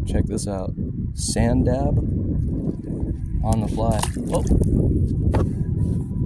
Check this out. Sand dab on the fly. Oh.